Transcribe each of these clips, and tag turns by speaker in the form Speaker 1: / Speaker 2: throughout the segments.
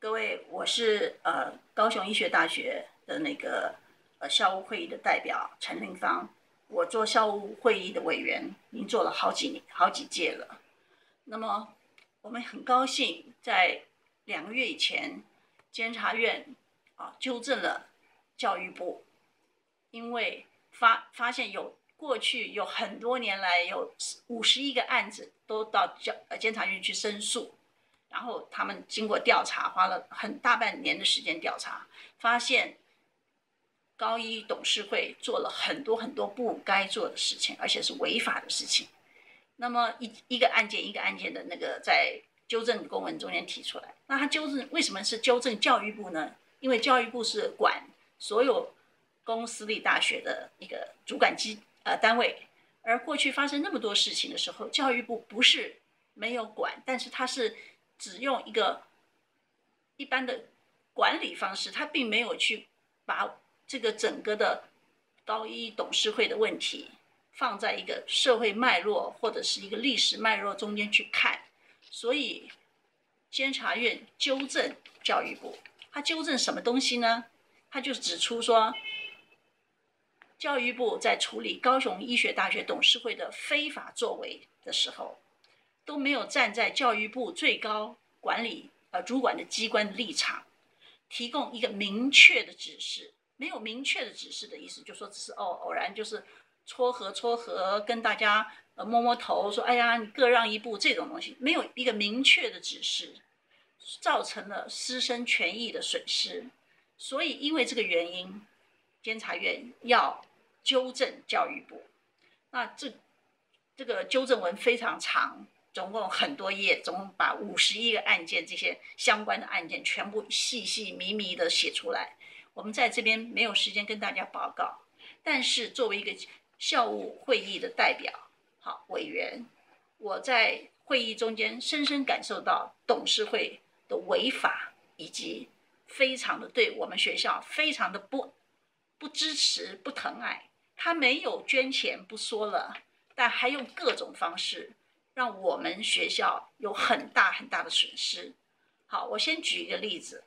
Speaker 1: 各位，我是高雄医学大学的那个校务会议的代表陈令芳，我做校务会议的委员，已经做了好几届了。那么我们很高兴，在2个月以前，监察院纠正了教育部，因为发现过去有很多年来有51个案子都到监察院去申诉。然后他们经过调查，花了很大半年的时间调查，发现高一董事会做了很多不该做的事情，而且是违法的事情。那么一个案件一个案件的那个在纠正公文中间提出来，那他为什么是纠正教育部呢？因为教育部是管所有公私立大学的一个主管单位，而过去发生那么多事情的时候，教育部不是没有管，但是他是只用一个一般的管理方式，他并没有去把这个整个的高一董事会的问题放在一个社会脉络或者是一个历史脉络中间去看。所以监察院纠正教育部，他纠正什么东西呢？他就指出说，教育部在处理高雄医学大学董事会的非法作为的时候，都没有站在教育部最高主管的机关的立场，提供一个明确的指示。没有明确的指示的意思，就说只是偶然就是撮合，跟大家摸摸头，说哎呀你各让一步这种东西，没有一个明确的指示，造成了师生权益的损失。所以因为这个原因，监察院要纠正教育部。那这个纠正文非常长，总共很多页，总共把51个案件，这些相关的案件全部细密的写出来。我们在这边没有时间跟大家报告，但是作为一个校务会议的代表，委员，我在会议中间深深感受到董事会的违法，以及非常的对我们学校非常的不支持、不疼爱。他没有捐钱不说了，但还用各种方式让我们学校有很大的损失。好，我先举一个例子。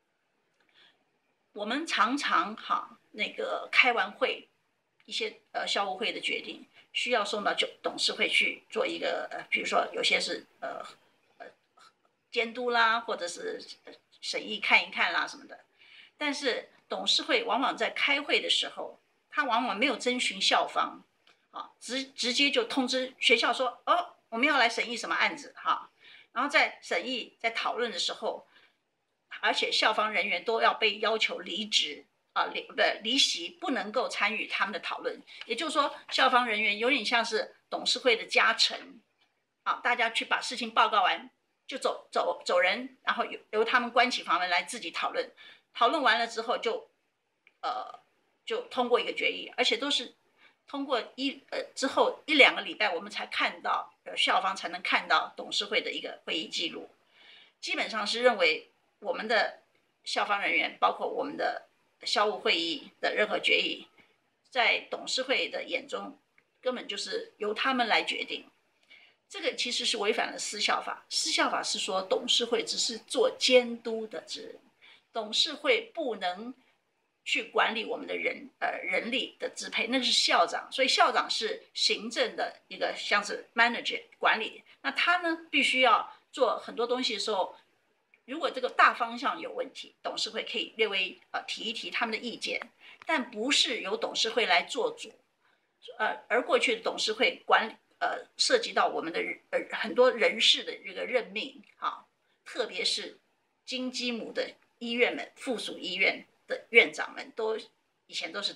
Speaker 1: 我们常常那个开完会，一些校务会的决定需要送到董事会去做一个比如说有些是监督啦，或者是审议看一看啦什么的。但是董事会往往在开会的时候，他往往没有征询校方，直接就通知学校说，我们要来审议什么案子然后在审议在讨论的时候，而且校方人员都要被要求离职离席，不能够参与他们的讨论。也就是说，校方人员有点像是董事会的家臣大家去把事情报告完就走人，然后由他们关起房门来自己讨论。讨论完了之后就通过一个决议，而且都是通过之后1-2个礼拜，我们才看到校方才能看到董事会的一个会议记录。基本上是认为我们的校方人员，包括我们的校务会议的任何决议，在董事会的眼中根本就是由他们来决定。这个其实是违反了私校法。私校法是说董事会只是做监督的职能，董事会不能去管理我们的人力的支配，那是校长。所以校长是行政的一个像是 manager 管理，那他呢必须要做很多东西的时候，如果这个大方向有问题，董事会可以略微提一提他们的意见，但不是由董事会来做主。而过去的董事会涉及到我们的很多人事的这个任命特别是金鸡母的医院们、附属医院的院长们以前都是